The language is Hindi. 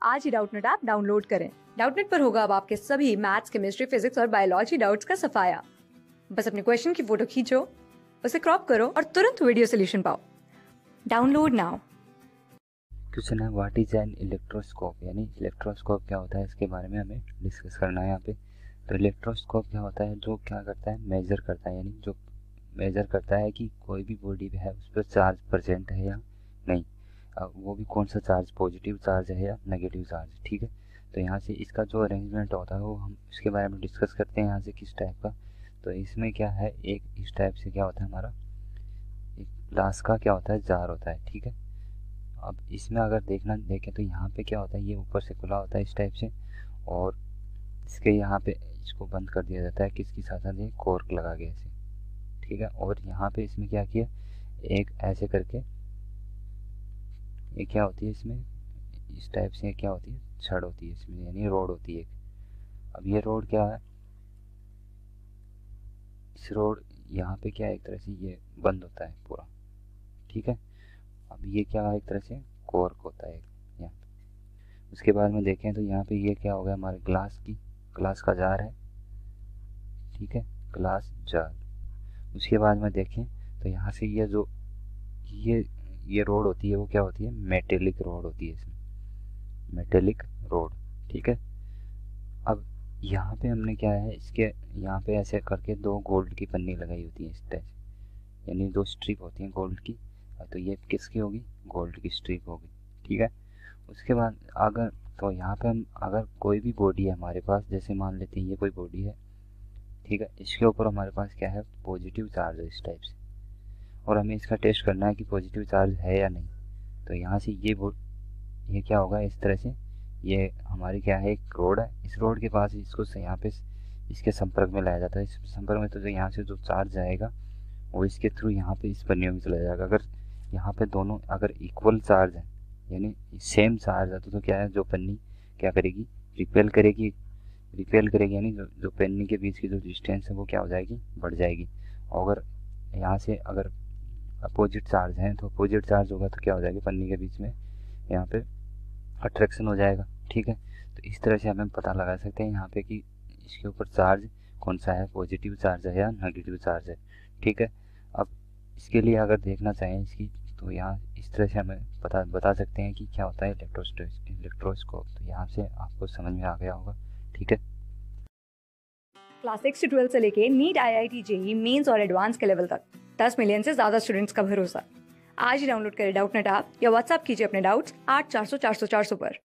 आज ही डाउटनेट ऐप डाउनलोड करें। डाउटनेट पर होगा अब आपके सभी मैथ्स, केमिस्ट्री, फिजिक्स और बायोलॉजी डाउट्स का सफाया। बस अपने क्वेश्चन की फोटो खींचो, उसे क्रॉप करो और तुरंत वीडियो सोल्यूशन पाओ। Download now. क्वेश्चन है व्हाट इज एन इलेक्ट्रोस्कोप, यानी इलेक्ट्रोस्कोप क्या होता है, इसके बारे में हमें डिस्कस करना है यहाँ पे। तो इलेक्ट्रोस्कोप क्या होता है, जो क्या करता है, मेजर करता है, यानी जो मेजर करता है कि कोई भी बॉडी है उस पर चार्ज प्रेजेंट है या नहीं, वो भी कौन सा चार्ज, पॉजिटिव चार्ज है या नेगेटिव चार्ज, ठीक है। तो यहाँ से इसका जो अरेंजमेंट होता है वो हम इसके बारे में डिस्कस करते हैं यहाँ से किस टाइप का। तो इसमें क्या है, एक इस टाइप से क्या होता है हमारा, एक ग्लास का क्या होता है, जार होता है, ठीक है। अब इसमें अगर देखें तो यहाँ पे क्या होता है, ये ऊपर से खुला होता है इस टाइप से, और इसके यहाँ पे इसको बंद कर दिया जाता है किसकी साथ, ये कॉर्क लगा के ऐसे, ठीक है। और यहाँ पे इसमें क्या किया, एक ऐसे करके ये क्या होती है इसमें, इस टाइप से क्या होती है, छड़ होती है इसमें, यानी रोड होती है एक। अब ये रोड क्या है, इस रोड यहाँ पे क्या है, एक तरह से ये बंद होता है पूरा, ठीक है। अब ये क्या है, एक तरह से कॉर्क होता है यहाँ पे। उसके बाद में देखें तो यहाँ पे ये क्या हो गया, हमारे ग्लास का जार है, ठीक है, ग्लास जार। उसके बाद में देखें तो यहाँ से ये जो ये रोड होती है वो क्या होती है, मेटेलिक रोड होती है इसमें, मेटेलिक रोड, ठीक है। अब यहाँ पे हमने क्या है, इसके यहाँ पे ऐसे करके दो गोल्ड की पन्नी लगाई होती है इस तरह से, यानी दो स्ट्रिप होती हैं गोल्ड की। तो ये किसकी होगी, गोल्ड की स्ट्रिप होगी, ठीक है। उसके बाद अगर तो यहाँ पे हम अगर कोई भी बॉडी है हमारे पास, जैसे मान लेते हैं ये कोई बॉडी है, ठीक है, इसके ऊपर हमारे पास क्या है, पॉजिटिव चार्ज है इस टाइप से, और हमें इसका टेस्ट करना है कि पॉजिटिव चार्ज है या नहीं। तो यहाँ से ये क्या होगा, इस तरह से ये हमारी क्या है, एक रोड है, इस रोड के पास इसको यहाँ पे इसके संपर्क में लाया जाता है। इस संपर्क में तो जो यहाँ से जो चार्ज आएगा वो इसके थ्रू यहाँ पे इस पन्नियों में चला जाएगा। अगर यहाँ पे दोनों अगर इक्वल चार्ज है, यानी सेम चार्ज है, तो क्या है, जो पन्नी क्या करेगी, रिपेल करेगी, यानी जो पन्नी के बीच की जो डिस्टेंस है वो क्या हो जाएगी, बढ़ जाएगी। और अगर यहाँ से अगर अपोजिट चार्ज है तो अपोजिट चार्ज होगा तो क्या हो जाएगी, पन्नी के बीच में यहाँ पे अट्रैक्शन हो जाएगा, ठीक है। तो इस तरह से हमें पता लगा सकते हैं यहाँ पे कि इसके ऊपर चार्ज कौन सा है, पॉजिटिव चार्ज है या नेगेटिव चार्ज है, ठीक है। अब इसके लिए अगर देखना चाहें इसकी, तो यहाँ इस तरह से हमें बता सकते हैं कि क्या होता है इलेक्ट्रोस्कोप। तो यहाँ से आपको समझ में आ गया होगा, ठीक है। क्लास 6 से 12 से लेके नीट, IIT, JEE मेंस और एडवांस के लेवल तक 10 मिलियन से ज्यादा स्टूडेंट्स का भरोसा। आज ही डाउनलोड करें डाउटनेट ऐप या व्हाट्सएप कीजिए अपने डाउट्स 8400 400 400 पर।